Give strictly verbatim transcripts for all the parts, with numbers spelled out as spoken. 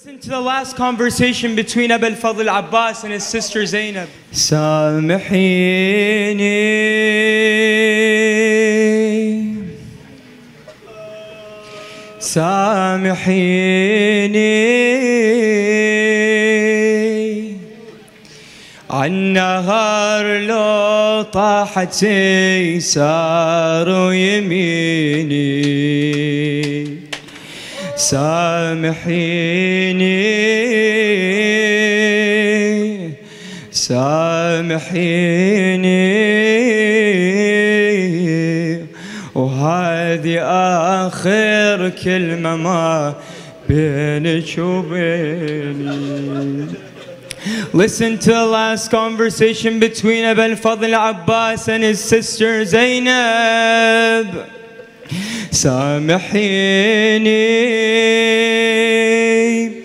Listen to the last conversation between Aba al-Fadl Abbas and his sister Zainab. سامحيني سامحيني عالنهار لو طاحت يسار يميني سامحيني سامحيني وهذه آخر كلمة ما بينك وبيني. Listen to the last conversation between Aba al-Fadl Abbas and his sister Zainab. سامحيني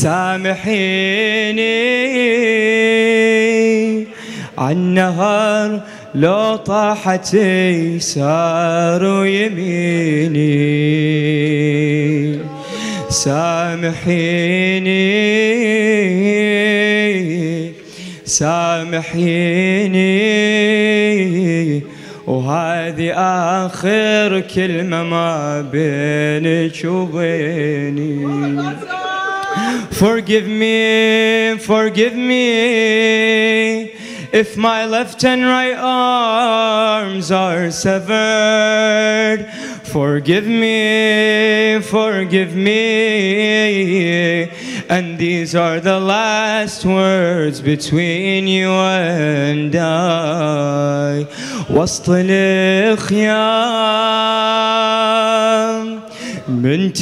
سامحيني عالنهار لو طاحت يسار يميني سامحيني سامحيني وهذه آخر كلمة ما بينك وبيني. Forgive me, forgive me if my left and right arms are severed. Forgive me, forgive me, and these are the last words between you and I. وسط الخيام من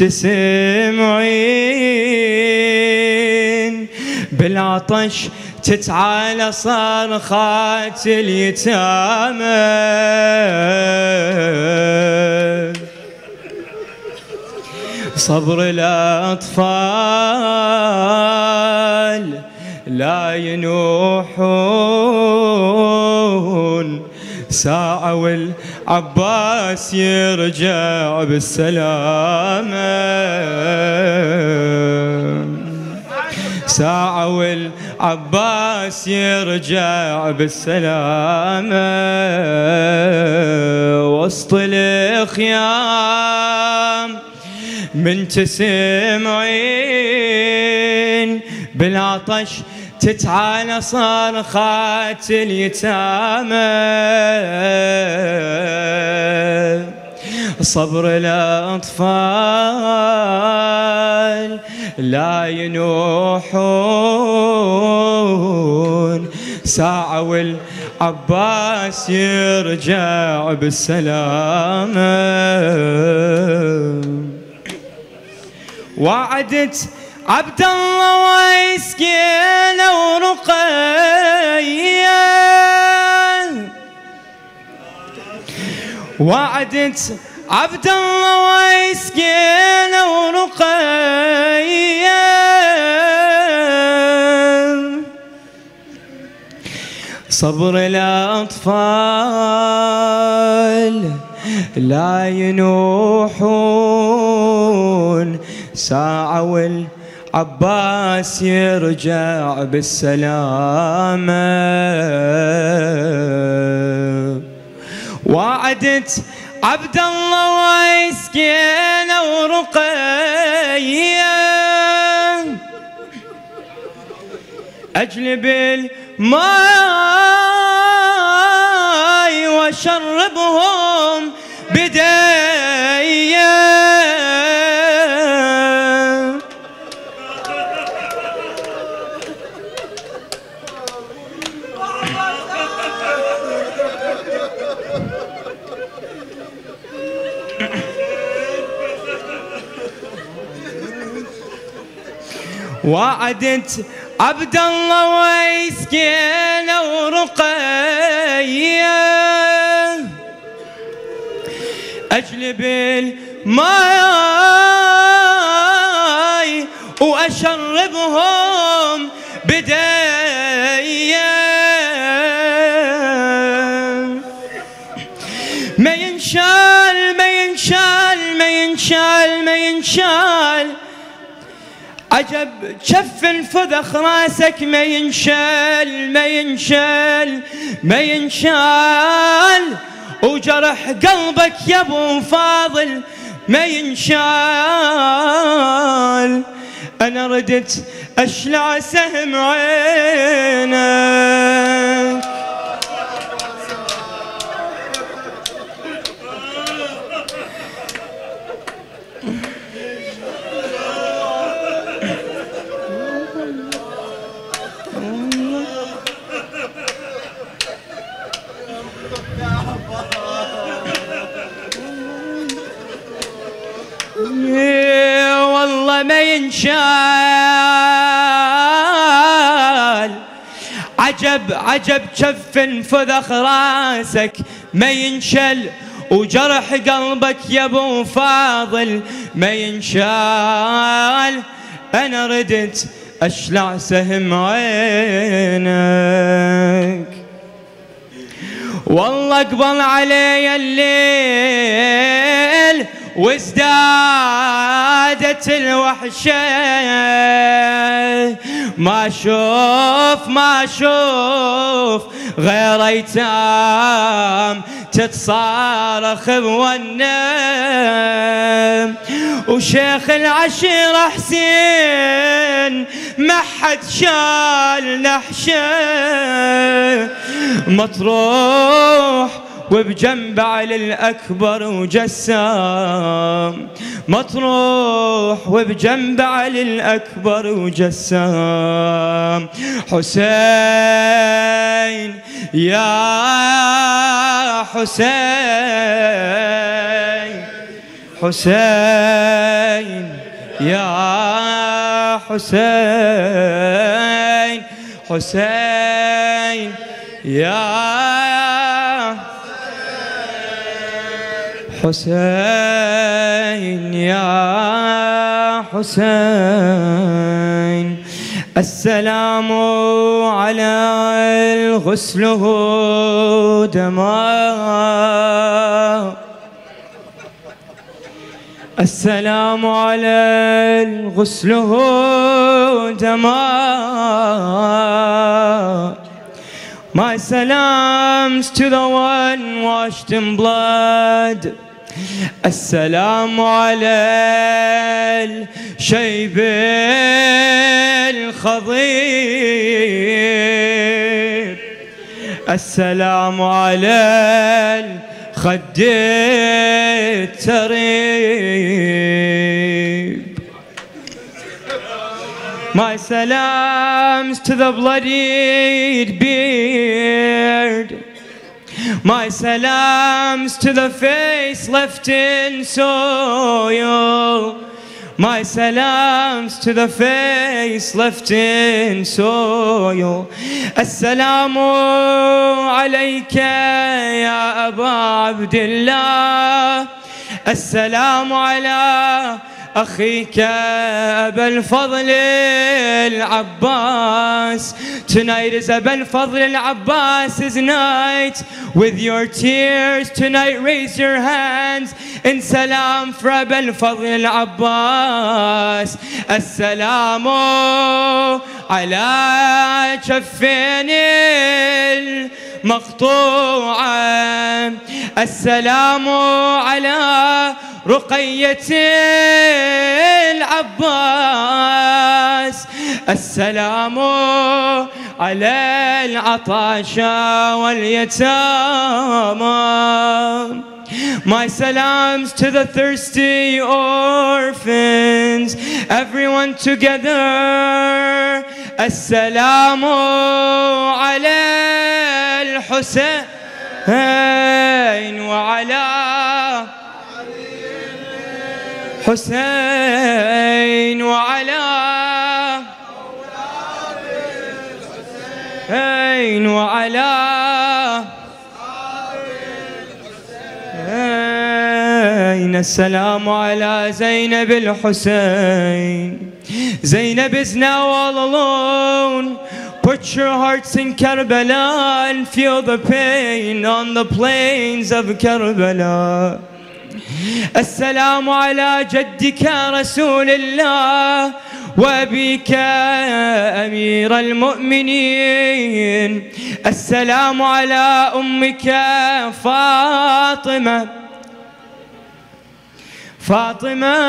تسمعين بالعطش تتعالى صرخات اليتامى صبر الأطفال لا ينوحون ساعة والعباس يرجع بالسلامة ساعة والعباس يرجع بالسلامة وسط الخيام من تسمعين بالعطش تتعالى صرخات اليتامى صبر الأطفال لا ينوحون ساعة والعباس يرجع بالسلامة وعدت عبد الله ويسكينة ورقية وعدت عبد الله ويسكينة ورقية صبر الأطفال لا ينوحون ساعة والعباس يرجع بالسلامة وعدت عبد الله ويسكينة ورقية أجلب الماء وشربهم بداية وعدت عبد الله ويسكينة ورقية أجلب الماء وأشربهم بداية ما ينشال ما ينشال ما ينشال ما ينشال عجب جف فذخ راسك ما ينشل ما ينشل ما ينشال، وجرح قلبك يا ابو فاضل ما ينشال. انا ردت اشلع سهم عينك والله ما ينشال. عجب عجب جف فذخ راسك ما ينشل، وجرح قلبك يا ابو فاضل ما ينشال. انا ردت اشلع سهم عينك، والله اقبل علي الليل وازدادت الوحشة، ما اشوف ما اشوف غير ايتام تتصارخ بونم، وشيخ العشيرة حسين ما حد شال نحشه، مطروح وبجنب علي الأكبر وجسام، مطروح وبجنب علي الأكبر وجسام. حسين يا حسين، حسين يا حسين، حسين يا حسين يا حسين. السلام على الغسل دماء، السلام على الغسل دماء. My salams to the one washed in blood. السلام على الشيب الخضير، السلام على الخد التريب. My salams to the bloodied beard, my salams to the face left in soil, my salams to the face left in soil. Assalamu alayka ya Aba Abdullah, assalamu ala أخيك أبا الفضل العباس. Tonight is أبا الفضل العباس's night. With your tears tonight raise your hands in salam for أبا الفضل العباس. السلام على جفين المقطوعة، السلام على رقية العباس، السلام على العطاشى واليتامى. My salams to the thirsty orphans, everyone together. Assalamu ala al-Husayn wa ala Husayn wa ala Husayn wa ala السلام على زينب الحسين. Zainab is now all alone. Put your hearts in Karbala and feel the pain on the plains of Karbala. السلام على جدك رسول الله وأبيك أمير المؤمنين. السلام على أمك فاطمة. فاطمة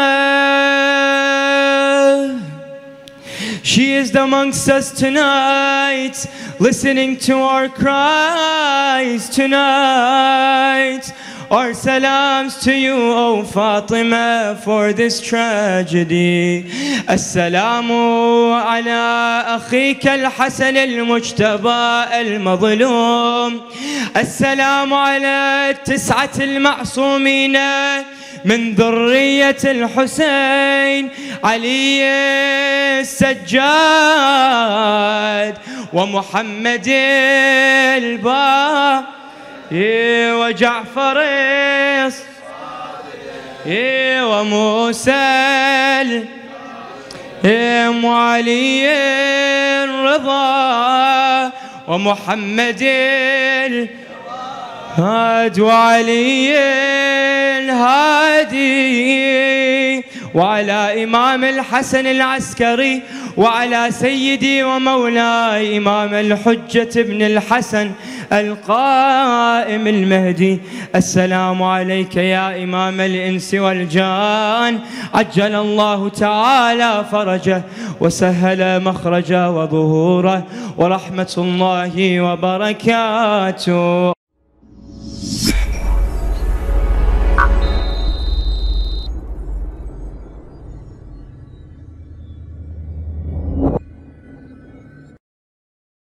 She is amongst us tonight, listening to our cries tonight. Our salams to you, O Fatima, for this tragedy. Assalamu ala akhika al-Hasan al-Mujtaba al-Mazlum. Assalamu ala tis'at al-ma'sumina من ذرية الحسين علي السجاد ومحمد الباقر وجعفر وموسى وعلي الرضا ومحمد الهاد وعلي الهادي وعلى إمام الحسن العسكري وعلى سيدي ومولاي إمام الحجة ابن الحسن القائم المهدي. السلام عليك يا إمام الإنس والجان، عجل الله تعالى فرجه وسهل مخرجه وظهوره، ورحمة الله وبركاته.